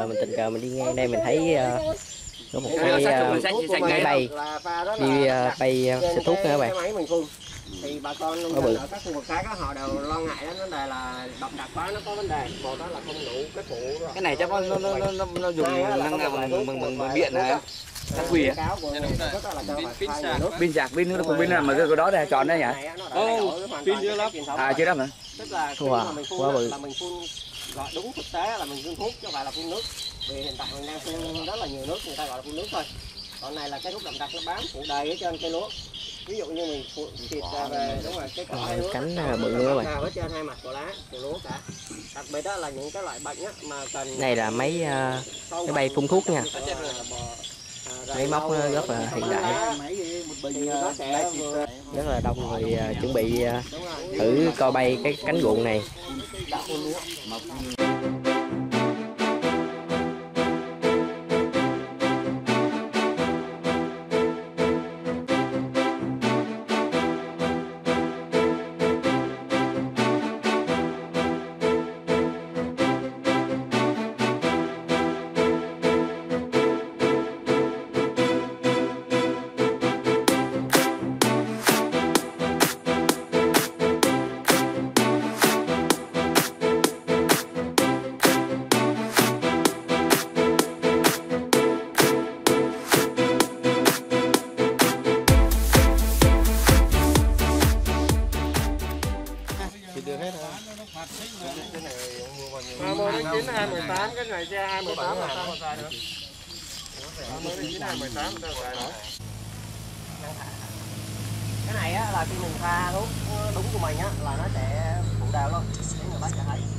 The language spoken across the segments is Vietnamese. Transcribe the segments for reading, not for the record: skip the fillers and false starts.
mình tình cờ mình đi ngang đây mình thấy có một cái máy bay đi bay xịt thuốc nữa các bạn. Thì bà con nông dân ở các khu vực khác đó, họ đều lo ngại đó, vấn đề là độc đặc quá nó có vấn đề. Một đó là không đủ cái phụ rồi. Cái này chắc nó dùng bằng điện này. Nó quỷ á. Pin sạc, pin nó cùng pin nào mà cái đó đây tròn đấy nhỉ? Không, pin chưa lắm. À chưa lắm hả? Tức là khi mà mình phun là mình phun gọi đúng thực tế là mình phun thuốc chứ không phải là phun nước. Vì hiện tại mình đang phun rất là nhiều nước, người ta gọi là phun nước thôi. Còn này là cái thuốc độc đặc nó bám phủ đầy ở trên cây lúa. Ví dụ như mình xịt về đúng rồi cái cỏ lúa cánh bự nữa các bạn. ở trên hai mặt của lá của lúa cả. Đặc biệt đó là những cái loại bệnh á mà cần. Này là máy bay phun thuốc nha. Máy móc nó rất là hiện đại, rất là đông người chuẩn bị thử coi bay cái cánh ruộng này. Được hết rồi. 20/9 2018 cái này ra 2018 là sao xài được. 20/9 2018 sao xài được. Cái này á là khi mình pha đúng của mình á là nó sẽ phụ đều luôn để người bác sẽ thấy.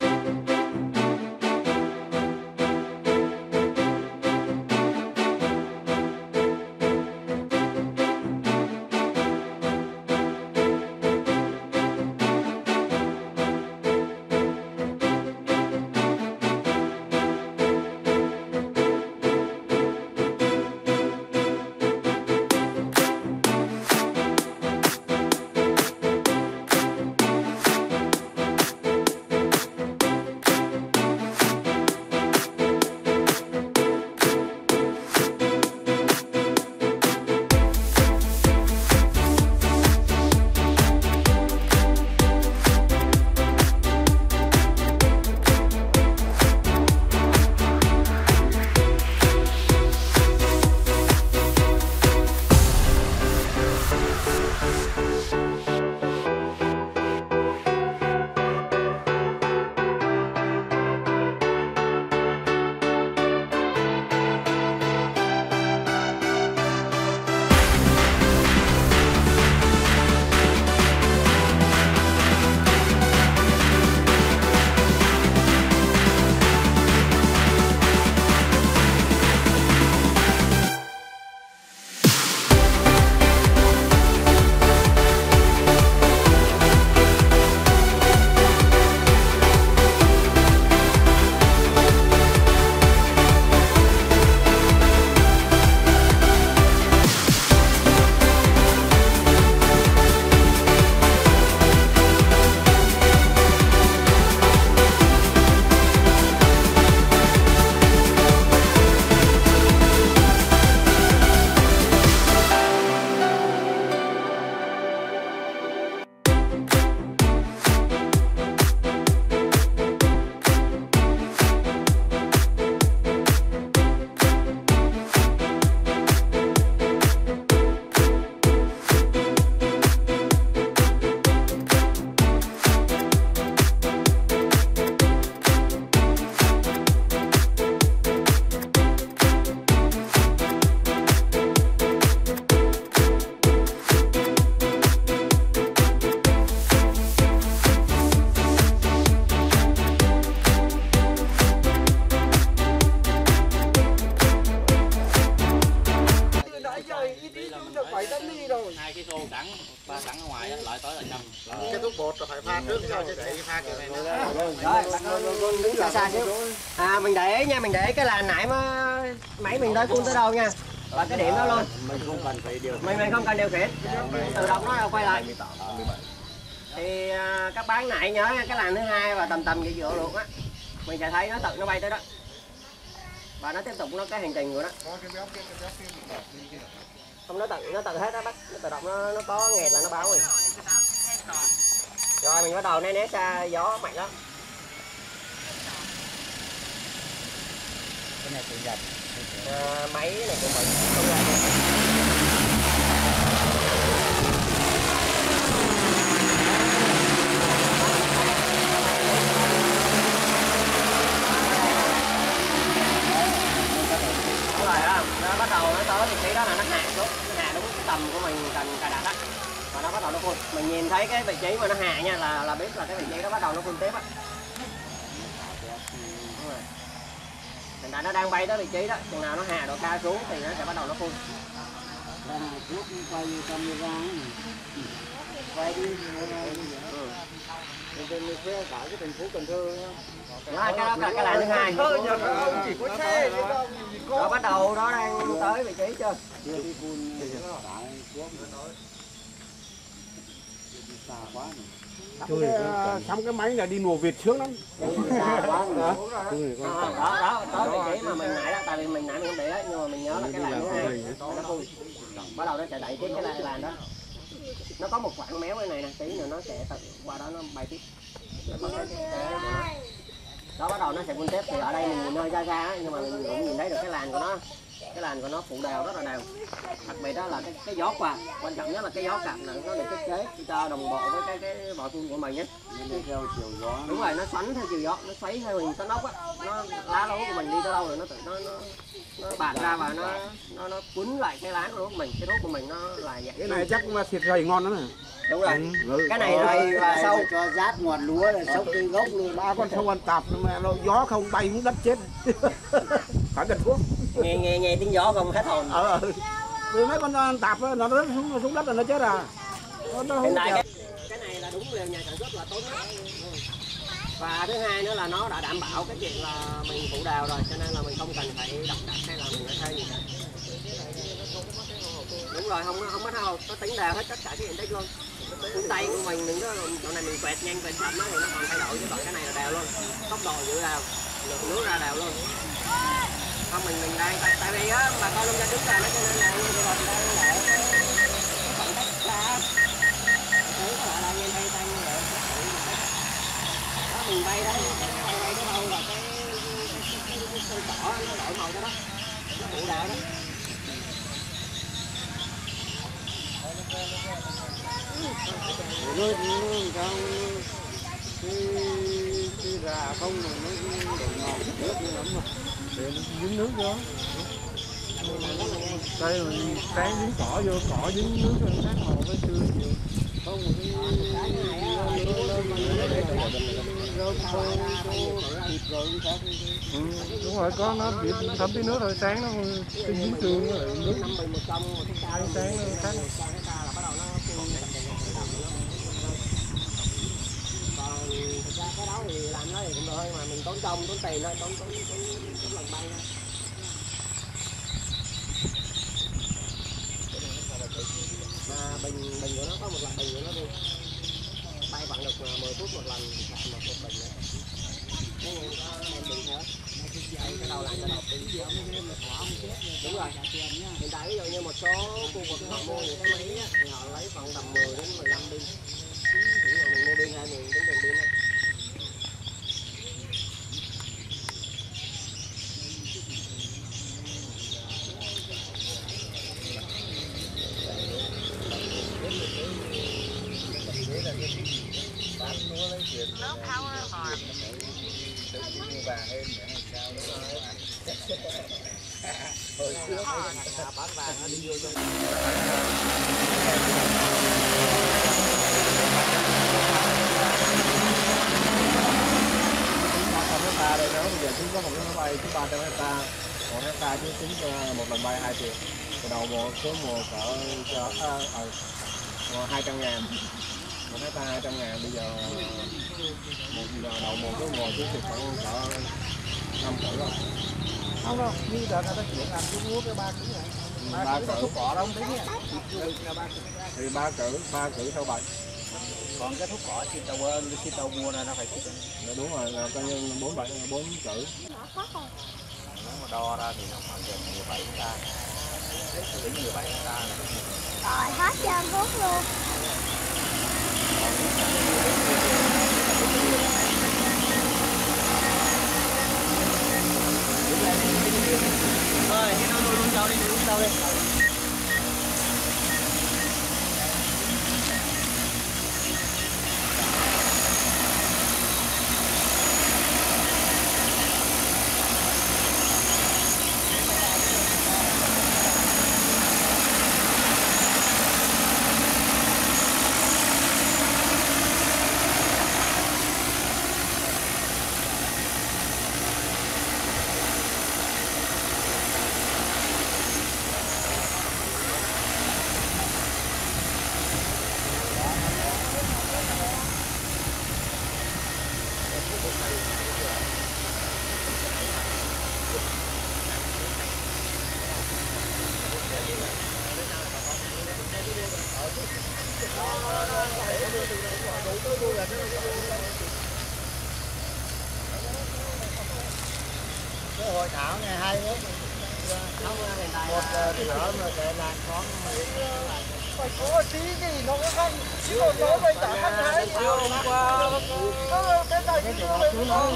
Cái thuốc bột là phải pha trước sao chứ để pha kiểu này nó. Rồi, đứng xa xa xíu. Mình để nha, mình để cái làn nãy máy mình tới phun tới đâu nha. Và cái điểm đó luôn. Mình không cần điều khiển. Tự động nó quay lại. Thì các bác nãy nhớ cái làn thứ hai và tầm giữa luôn á. Mình sẽ thấy nó tự nó bay tới đó. và nó tiếp tục nó cái hành trình của nó. Không nó tự hết đó bác, nó tự động nó có nghẹt là nó báo rồi. Rồi mình bắt đầu né xa gió mạnh lắm. Cái này tự dập. Máy này của mình không làm được. Nó bắt đầu nó tới vị trí đó là nó hạ xuống, nó hạ đúng cái tầm của mình cần cài đặt á, và nó bắt đầu nó phun. Mình nhìn thấy cái vị trí mà nó hạ nha là biết là cái vị trí đó bắt đầu nó phun tiếp á. Hiện tại nó đang bay tới vị trí đó, chừng nào nó hạ độ cao xuống thì nó sẽ bắt đầu nó phun. Quay đi. Mình thuê cả cái thành phố Cần Thơ. Đó, cái đó là cái làn thứ hai. Chỉ có xe chứ đâu. Đó bắt đầu nó đang tới vị trí chưa? Chưa đi phun xong cái máy là đi nổ Việt sướng lắm. Đó, tới vị trí mà mình nãy đó, tại vì mình nãy mình không để đó, nhưng mà mình nhớ là cái làn thứ hai nó phun. Bắt đầu nó sẽ đẩy tiếp cái làn đó. Nó có một khoảng méo cái này nè, tí nữa nó sẽ tự qua đó nó bay tiếp. Đó bắt đầu nó sẽ phun tiếp, thì ở đây mình nhìn nơi ra nhưng mà mình cũng nhìn thấy được cái làn của nó phụ đều rất là đều. Đặc biệt đó là cái gió quạt, quan trọng nhất là cái gió quạt là nó được thiết kế cho đồng bộ với cái vòi phun của mình nhé. Theo chiều gió. Đúng rồi, nó xoắn theo chiều gió, nó xoáy theo hình con ốc á, nó lá lúa của mình đi tới đâu rồi nó tự nó bạt ra và nó cuốn lại cái lá của lúa của mình, cái thuốc của mình nó là vậy. Cái này chắc mà thịt rầy ngon lắm này. Đúng rồi. Cái này rầy và sâu cho rát ngọn lúa là sâu từ gốc luôn. Ba con sâu ăn tạp mà nó gió không bay xuống đất chết. Phải cần thuốc. Nghe tiếng gió không hết hồn. Vì mấy con ăn tạp nó rớt xuống đất là nó chết à. Hiện tại cái này là đúng là nhà sản xuất là tốt nhất. Và thứ hai nữa là nó đã đảm bảo cái chuyện là mình phụ đào rồi, cho nên là mình không cần phải đập đặt hay là mình phải thay gì cả. Đúng rồi, không có thao, nó tính đào hết tất cả cái diện tích luôn. Cuốn tay của mình đừng có chỗ này mình quẹt nhanh quẹt chậm thì nó còn thay đổi, chứ còn cái này là đào luôn, tốc độ giữ đào, lượng nước ra đào luôn. Không mình đang tại vì á mà con nông dân đứng ra nó cho nên là như bây giờ mình đang để khoảng cách ra, cứ có lại là nhìn tay tay như vậy. Đó mình bay đấy, bay cái đâu là cái cây cỏ nó đổi màu cho đó, nó phụ đào đó. Rồi trong cái rà không mà nó đổ ngọt nước lắm mà để nó dính nước vô. Đây mình tráng dính cỏ vô, cỏ dính nước rồi khác màu với chưa nhiều. Không một cái đúng rồi, có nó bị thấm tí nước rồi sáng nó dính xương với lại nước sáng nó khác. Thực ra cái đó thì làm nó thì cũng được mà mình tốn công tốn tiền thôi, tốn lần bay thôi. Mà bình của nó có một lần bình của nó luôn, bay khoảng được 10 phút một lần chạy một bình nữa. Nếu như có em bình theo cái đầu làm cái đầu bình sớm. Đúng rồi. Hiện tại ví dụ như một số khu vực họ mua những cái máy á, thì họ lấy khoảng tầm 10 đến 15 pin. Ví dụ mình mua pin 20.000 tính tiền pin thôi. Low power alarm. Bán vàng nó đi vô trong. Hectare đây đó, bây giờ chúng có một cái máy bay chúng 300 hectare, 1 hectare chúng tính một lần bay 2 triệu. Từ đầu mùa số mùa cỡ 200.000, 1 hectare 200.000, bây giờ đầu mùa số mùa chúng khoảng cỡ 5 cỡ rồi. Không đâu, như đợt này ta chuyển làm chúng lúa cái 3 cỡ này. 3 cỡ thuốc cỏ đâu không tính nha. Thì 3 cỡ theo bạch. Còn cái thuốc cỏ khi tàu mua này nó phải xịt. Đúng rồi, là coi như 4 cỡ. đo ra thì nó khoảng gần 17 hectare. Tính 17 hectare. Rồi hết trơn thuốc luôn. Rồi, đi đâu luôn đâu đi, luôn đâu đi. Cái hội thảo này hay lắm. Một thở mà để làm con phải có tí gì nó có không chứ còn nói bây giờ ăn hay hôm qua cái này cái nói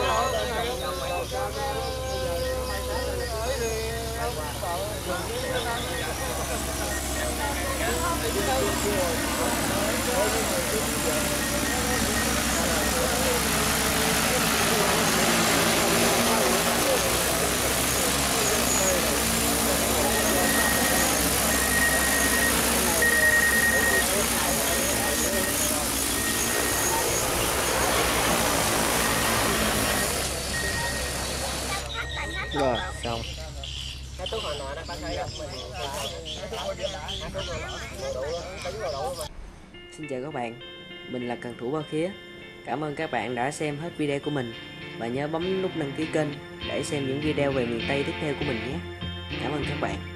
Rồi xong. Cái thuốc hồi nọ đó bác thấy không? Xin chào các bạn, mình là Cần Thủ Ba Khía. Cảm ơn các bạn đã xem hết video của mình và nhớ bấm nút đăng ký kênh để xem những video về miền Tây tiếp theo của mình nhé. Cảm ơn các bạn.